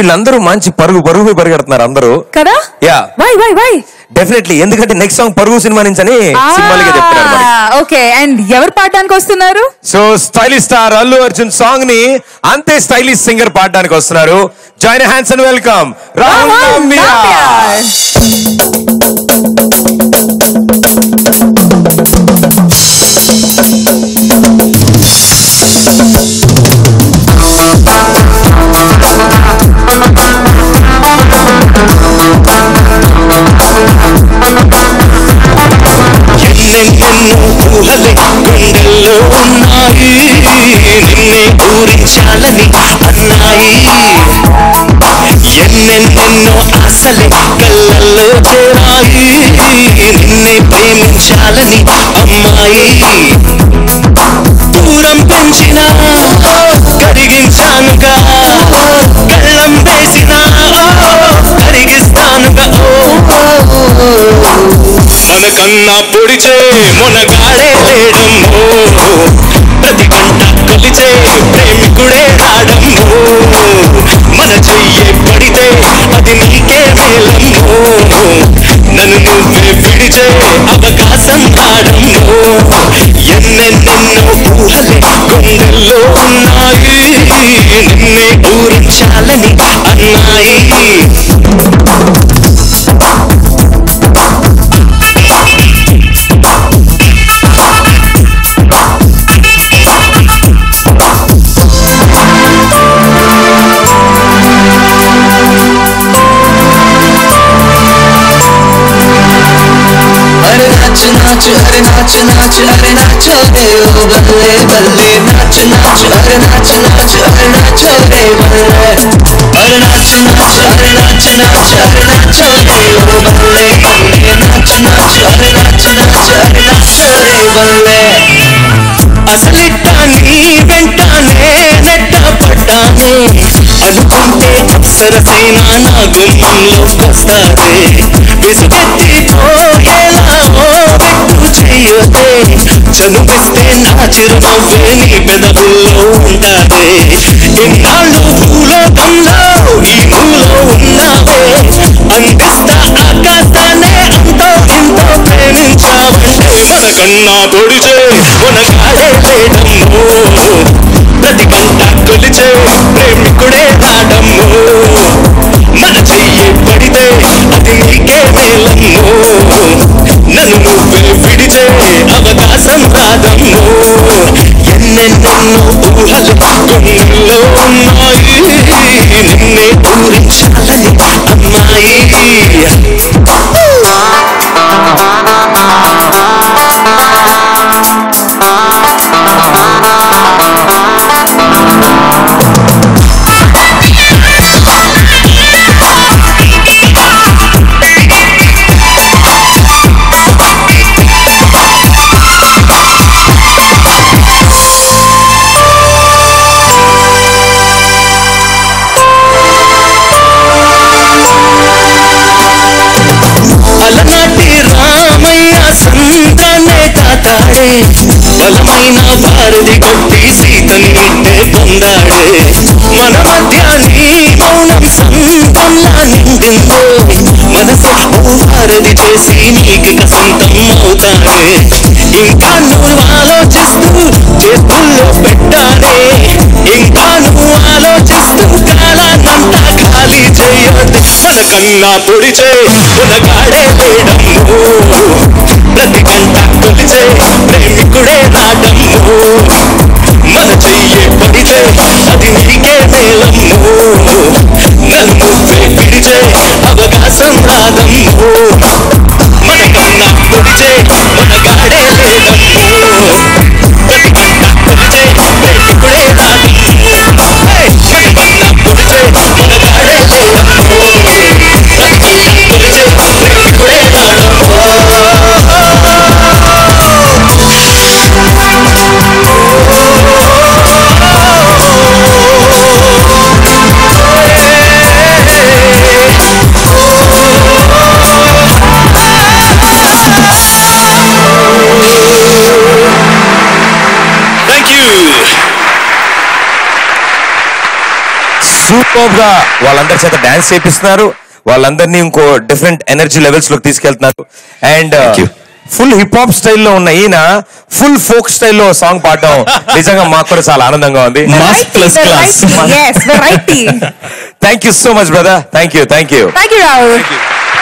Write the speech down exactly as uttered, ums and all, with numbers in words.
వీళ్ళందరూ మంచి పరుగు పరుగు పరిగెడుతున్నారు అందరూ కదా. Yeah why why why definitely, ఎందుకంటే నెక్స్ట్ సాంగ్ పరుగు సినిమా నుంచి అని సింబాలిక్ గా చెప్తున్నారు. ఓకే, అండ్ ఎవరు పాడడానికి వస్తున్నారు? So stylish star Allu Arjun song ని అంతే స్టైలిష్ సింగర్ పాడడానికి వస్తున్నారు. Join hands and welcome Rahul Nambiar. ఊహలే గుండెల్లో ఉన్నాయి, నిన్నే ఊరించాలని అన్నాయి. ఎన్నెన్నెన్నో ఆశలే కళ్ళల్లో చేరాయి, నిన్నే ప్రేమించాలని అమ్మాయి. దూరం పెంచిన కరిగించానుగా, కళ్ళం వేసిన కరిగిస్తానుగా. మనకన్నా పొడిచే మొనగాడే లేడమ్మో, ప్రతి గంట కొలిచే ప్రేమికుడే రాడమ్మో. మన చెయ్యే పడితే అది నీకే మేలమ్మో, నన్ను నువ్వే విడిచే అవకాశం రాడమ్మో. ఎన్నెన్నెన్నో ఊహలే గుండెల్లో ఉన్నాయి, నిన్నే ఊరించాలని అన్నాయి. नाच अरे नाच नाच अरे नाचो रे ओ बल्ले बल्ले, नाच नाच अरे नाच नाच अरे नाचो रे बल्ले, अरे नाच नाच अरे नाच नाच अरे नाचो रे ओ बल्ले बल्ले, नाच नाच अरे नाच नाच अरे नाचो रे बल्ले. అసలిట్టా నీ వెంటానే నెట్ట పడ్డానే, అనుకుంటే అప్సరసైనా నా గుమ్మంలోకొస్తారే. విసుగెత్తిపోయేలా ఓ వెక్కు చెయ్యతే, చనువిస్తే నా చిరునవ్వే నీ పెదవుల్లో ఉంటాదే. ఇన్నాళ్ళు భూలోకంలో ఈ మూలో ఉన్నావే, అందిస్తా ఆకాశానే అంతో ఇంతో ప్రేమించావంటే. మనకన్నా పొడిచే మొనగాడే లేడమ్మో, ప్రతి గంట కొలిచే ప్రేమికుడే రాడమ్మో. మన చెయ్యి పడితే అది నీకే మేలమ్మో, నన్ను నువ్వే విడిచే అవకాశం రాదమ్మో. ఎన్నెన్నెన్నో ఊహలు గుండెల్లో ఉన్నాయి, నిన్నే ఊరించాలని అమ్మాయి. అలనాటి రామయ్య సంతానే కాతాడే, బలమైన భారతి కొట్టి సీతని నిట్టే పొందాడే. మన మధ్య నీ మౌనం సంతంలా నిండిందో, మనసు భారతి చేసి నీకు సొంతం అవుతాడే. ఇంకా నువ్వు ఆలోచిస్తూ చేతుల్లో పెట్టానే, ఇంకా నువ్వు ఆలోచిస్తూ కాలాన్నంతా ఖాళీ చేయొద్దు. మనకన్నా పొడిచే ఉనగాడే లేడమ్మో, ప్రతి గంట కొలిచే ప్రేమికుడే రాడమ్మో. మన చెయ్యే పడితే అది నీకే మేలమ్మో, నన్ను నువ్వే విడిచే అవకాశం రాదమ్మో. మనకన్నా పొడిచే ఉనగాడే లేడమ్మో, ప్రతి గంట కొలిచే ప్రేమికుడే రాడమ్మో. మనకన్నా పొడిచే ఉనగాడే లేడమ్మో, ప్రతి గంట కొలిచే ప్రేమికుడే రాడమ్మో. సూపర్ గా వాళ్ళందరి చేత డాన్స్ చేపిస్తున్నారు, వాళ్ళందరినీ ఇంకో డిఫరెంట్ ఎనర్జీ లెవెల్స్ లోకి తీసుకెళ్తున్నారు. అండ్ ఫుల్ హిప్ హాప్ స్టైల్లో ఉన్న ఈయన ఫుల్ ఫోక్ స్టైల్లో సాంగ్ పాడడం నిజంగా మాకు కూడా చాలా ఆనందంగా ఉంది. Yes, variety. Thank you so much brother. Thank you thank you Thank you, Rahul.